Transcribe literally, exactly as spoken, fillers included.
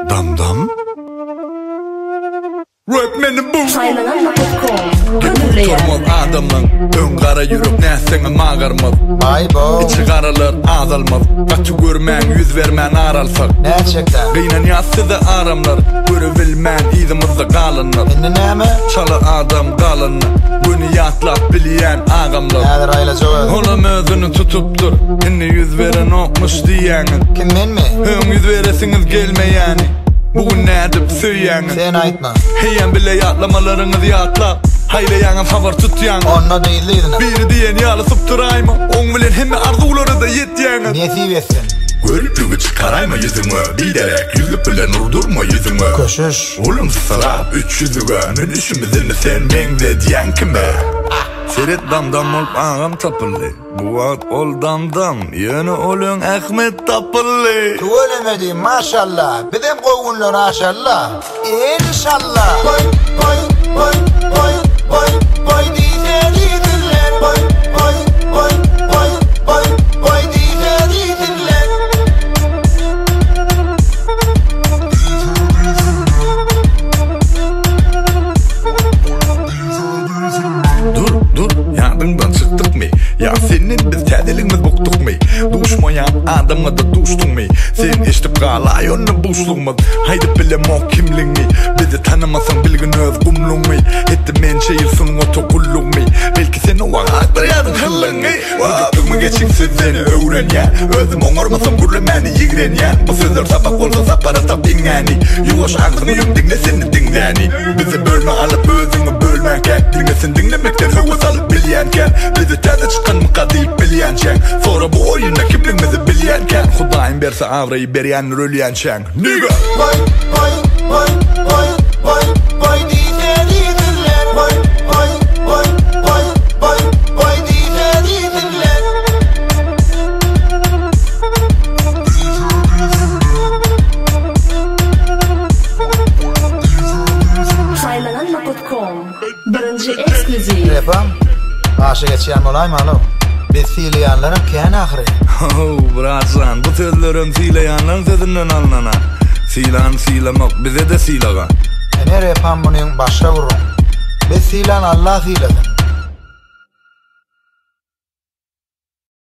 Dam dam Rapmenin bu Tormol adamın ön kara yürüp nesene mağarmaz Vay bo İçi karalar azalmaz Kaçı görmen yüz vermen aralsak Gerçekten Kıynan yassıda aramlar Görebilmen izimizde kalınlar Inni neme? Çalı adam kalınlar Bunu yatlap bileyen ağamlar Nedir aylacı Olam özünü tutuptur Inni yüz veren okmuş diyenin Kim men mi? Hüm yüz veresiniz gelmeyeni Bugün ne edip söyleyenin Sen aytma Heyen bile yatlamalarınızı yatla Haylayanın favor tutyan Onna değilliydin Biri diyen yalısı durayma On bilen hemme arzuları da yetyenin Niye sivyesin? Görüntüğü çıkarayma yüzümü Bilerek yüzüp bile nurdurma yüzümü Koşuş Oğlum sırap üç yüzüge Ne düşünmezini sen mengde diyen kime Seret damdam olup ağam tapıllı Bu ad ol damdam Yeni olun Ahmet tapıllı Tuvalemedi maşallah Bizim koğunlar aşallah İnşallah Boy boy boy boy boy boy diye didirler Boy boy boy boy boy boy diye didirler Dur dur yadından çıktık mı? Ya senin biz tedelimiz boktuk mu? Duşmayan adamla da duştun mu? Sen işte kalay onu boşluğumuz Haydi bilem o kimliğini Bizi tanımasan bilgin öz kumluğunu Etti men şehirsin o tokulluğunu Belki sen o ağaçlar yadın hıllığını Vıdıktığımı geçik sizden öğren ya Özüm oğurmasam gürlemeni yigren ya Bu sözler sabah olsa sapara tapingani Yuvaş ağzını yum dinle seni dinleni Bizi bölme alıp özünü bölmenken Dinlesin dinlemekten hıvız alıp bilyenken Bizi teze çıkan mıka deyip bilyenken Sonra bu oyunda kimliğimizi bilyenken Hudayim berse avrayı beriyen rölyenken Nigga Boy boy boy boy boy boy diye didirler Boy boy boy boy boy boy diye didirler saylanan nokta com Birinci ekskluziv Repam Aşı geçen olay mı alo? Biz fiiliyanların kâhne ahri Oh bratsan bu sözlerin silayanların sözünden anlana Silan silamak bize de silaga Ene repam bunun başa vurun Biz fiilan Allah fiiladın